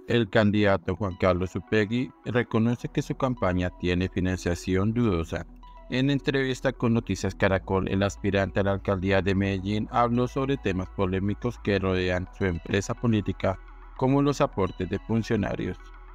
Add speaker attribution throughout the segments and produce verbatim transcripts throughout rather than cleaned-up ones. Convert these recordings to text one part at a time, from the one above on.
Speaker 1: El candidato Juan Carlos Upegui reconoce que su campaña tiene financiación dudosa. En entrevista con Noticias Caracol, el aspirante a la alcaldía de Medellín habló sobre temas polémicos que rodean su empresa política, como los aportes de funcionarios.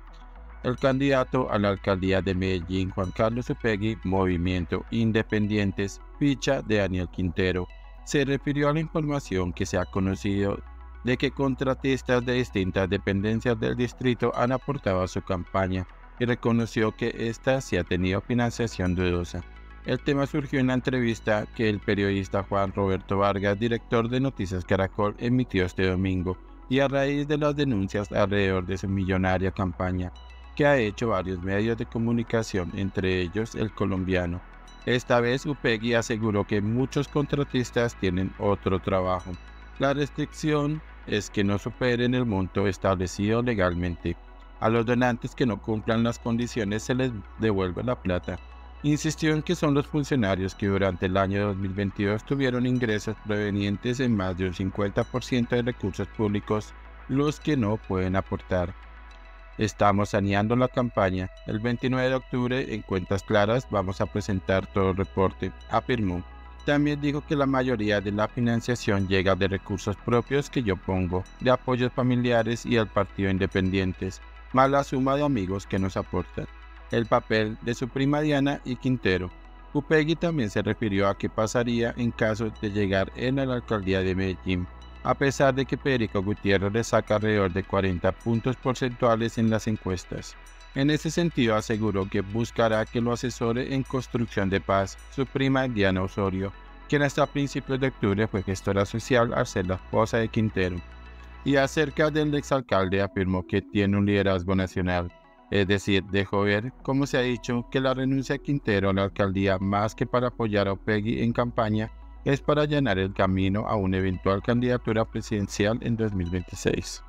Speaker 1: El candidato a la alcaldía de Medellín, Juan Carlos Upegui, Movimiento Independientes, ficha de Daniel Quintero, se refirió a la información que se ha conocido de que contratistas de distintas dependencias del distrito han aportado a su campaña y reconoció que ésta sí ha tenido financiación dudosa. El tema surgió en la entrevista que el periodista Juan Roberto Vargas, director de Noticias Caracol, emitió este domingo, y a raíz de las denuncias alrededor de su millonaria campaña, que ha hecho varios medios de comunicación, entre ellos El Colombiano. Esta vez Upegui aseguró que muchos contratistas tienen otro trabajo. La restricción es que no superen el monto establecido legalmente. A los donantes que no cumplan las condiciones se les devuelve la plata. Insistió en que son los funcionarios que durante el año dos mil veintidós tuvieron ingresos provenientes en más de un cincuenta por ciento de recursos públicos los que no pueden aportar. Estamos saneando la campaña. El veintinueve de octubre, en Cuentas Claras, vamos a presentar todo el reporte, afirmó. También dijo que la mayoría de la financiación llega de recursos propios que yo pongo, de apoyos familiares y del partido independientes, más la suma de amigos que nos aportan. El papel de su prima Diana y Quintero. Upegui también se refirió a qué pasaría en caso de llegar en la alcaldía de Medellín, a pesar de que Federico Gutiérrez le saca alrededor de cuarenta puntos porcentuales en las encuestas. En ese sentido aseguró que buscará que lo asesore en construcción de paz su prima Diana Osorio, quien hasta principios de octubre fue gestora social al ser la esposa de Quintero. Y acerca del exalcalde afirmó que tiene un liderazgo nacional, es decir, dejó ver, como se ha dicho, que la renuncia de Quintero a la alcaldía, más que para apoyar a Upegui en campaña, es para allanar el camino a una eventual candidatura presidencial en dos mil veintiséis.